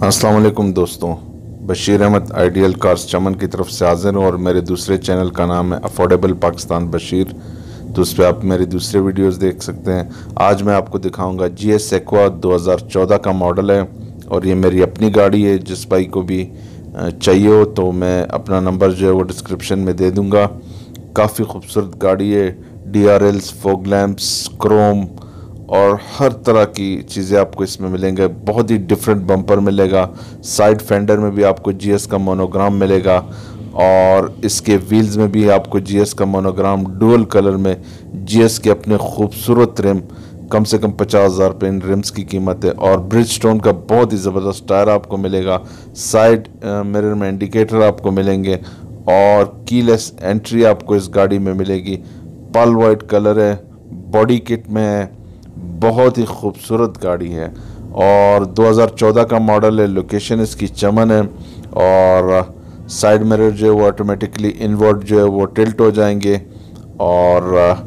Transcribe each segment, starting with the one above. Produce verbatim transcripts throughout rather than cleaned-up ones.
अस्सलाम वालेकुम दोस्तों, बशीर अहमद आइडियल कार्स चमन की तरफ से हाजिर हूँ और मेरे दूसरे चैनल का नाम है अफोर्डेबल पाकिस्तान बशीर। तो उस पर आप मेरे दूसरे वीडियोस देख सकते हैं। आज मैं आपको दिखाऊंगा जी एस एक्वा दो हज़ार चौदह का मॉडल है और ये मेरी अपनी गाड़ी है। जिस भाई को भी चाहिए हो तो मैं अपना नंबर जो है वो डिस्क्रिप्शन में दे दूँगा। काफ़ी खूबसूरत गाड़ी है, D R Ls, fog lamps, chrome और हर तरह की चीज़ें आपको इसमें मिलेंगे। बहुत ही डिफरेंट बम्पर मिलेगा। साइड फेंडर में भी आपको जीएस का मोनोग्राम मिलेगा और इसके व्हील्स में भी आपको जीएस का मोनोग्राम डुअल कलर में। जीएस के अपने खूबसूरत रिम, कम से कम पचास हज़ार रुपये इन रिम्स की कीमत है। और ब्रिज स्टोन का बहुत ही ज़बरदस्त टायर आपको मिलेगा। साइड मिरर में इंडिकेटर आपको मिलेंगे और कीलेस एंट्री आपको इस गाड़ी में मिलेगी। पल वाइट कलर है, बॉडी किट में है, बहुत ही खूबसूरत गाड़ी है और दो हज़ार चौदह का मॉडल है। लोकेशन इसकी चमन है और साइड मिरर जो है वो ऑटोमेटिकली इनवर्ट जो है वो टिल्ट हो जाएंगे और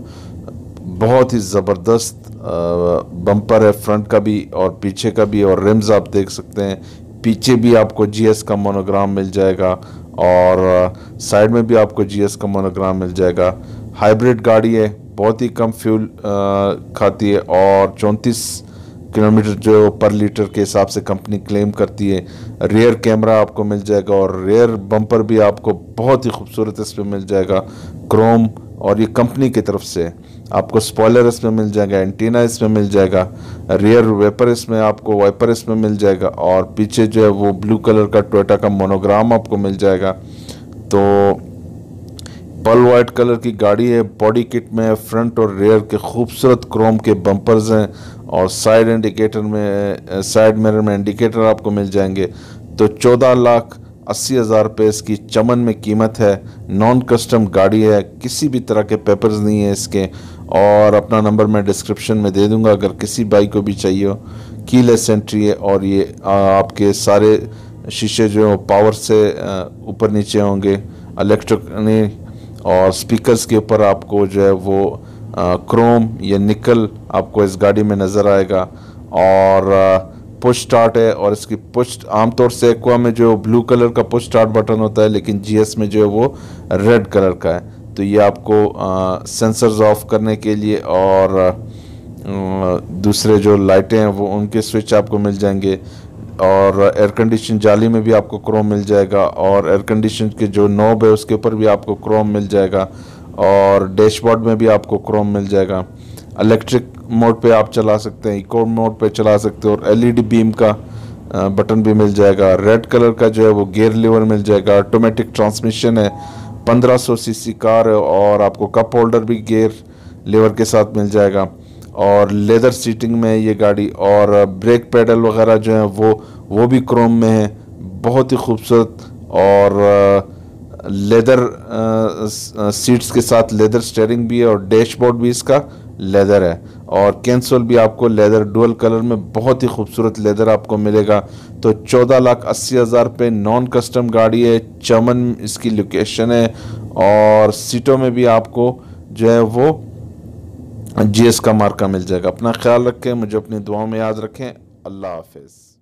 बहुत ही ज़बरदस्त बम्पर है, फ्रंट का भी और पीछे का भी। और रिम्स आप देख सकते हैं, पीछे भी आपको जीएस का मोनोग्राम मिल जाएगा और साइड में भी आपको जीएस का मोनोग्राम मिल जाएगा। हाइब्रिड गाड़ी है, बहुत ही कम फ्यूल खाती है और चौंतीस किलोमीटर जो पर लीटर के हिसाब से कंपनी क्लेम करती है। रियर कैमरा आपको मिल जाएगा और रियर बम्पर भी आपको बहुत ही खूबसूरत इसमें मिल जाएगा, क्रोम, और ये कंपनी की तरफ से। आपको स्पॉयलर इसमें मिल जाएगा, एंटीना इसमें मिल जाएगा, रियर वेपर इसमें आपको वाइपर इसमें मिल जाएगा और पीछे जो है वो ब्लू कलर का टोयोटा का मोनोग्राम आपको मिल जाएगा। तो पल वाइट कलर की गाड़ी है। बॉडी किट में फ्रंट और रियर के खूबसूरत क्रोम के बम्पर्स हैं और साइड इंडिकेटर में, साइड मिरर में इंडिकेटर आपको मिल जाएंगे। तो चौदह लाख अस्सी हज़ार रुपये इसकी चमन में कीमत है। नॉन कस्टम गाड़ी है, किसी भी तरह के पेपर्स नहीं है इसके। और अपना नंबर मैं डिस्क्रिप्शन में दे दूंगा अगर किसी बाइक को भी चाहिए हो। कीलेस एंट्री है और ये आपके सारे शीशे जो है पावर से ऊपर नीचे होंगे, इलेक्ट्रिक और स्पीकर्स के ऊपर आपको जो है वो आ, क्रोम या निकल आपको इस गाड़ी में नज़र आएगा। और पुश स्टार्ट है और इसकी पुश, आमतौर से एक्वा में जो ब्लू कलर का पुश स्टार्ट बटन होता है लेकिन जीएस में जो है वो रेड कलर का है। तो ये आपको सेंसर्स ऑफ करने के लिए और आ, दूसरे जो लाइटें हैं वो उनके स्विच आपको मिल जाएंगे। और एयर कंडीशन जाली में भी आपको क्रोम मिल जाएगा और एयर कंडीशन के जो नॉब है उसके ऊपर भी आपको क्रोम मिल जाएगा और डैशबोर्ड में भी आपको क्रोम मिल जाएगा। इलेक्ट्रिक मोड पे आप चला सकते हैं, इको मोड पे चला सकते हो और एलईडी बीम का बटन भी मिल जाएगा। रेड कलर का जो है वो गियर लीवर मिल जाएगा। ऑटोमेटिक ट्रांसमिशन है, पंद्रह सौ सीसी कार है और आपको कप होल्डर भी गियर लीवर के साथ मिल जाएगा और लेदर सीटिंग में है ये गाड़ी। और ब्रेक पेडल वगैरह जो है वो वो भी क्रोम में है, बहुत ही खूबसूरत। और लेदर सीट्स के साथ लेदर स्टीयरिंग भी है और डैशबोर्ड भी इसका लेदर है और कैंसोल भी आपको लेदर डुअल कलर में बहुत ही खूबसूरत लेदर आपको मिलेगा। तो चौदह लाख अस्सी हज़ार रुपये नॉन कस्टम गाड़ी है। चमन इसकी लोकेशन है और सीटों में भी आपको जो है वो जीएस का मार्का मिल जाएगा। अपना ख्याल रखें, मुझे अपनी दुआओं में याद रखें। अल्लाह हाफिज़।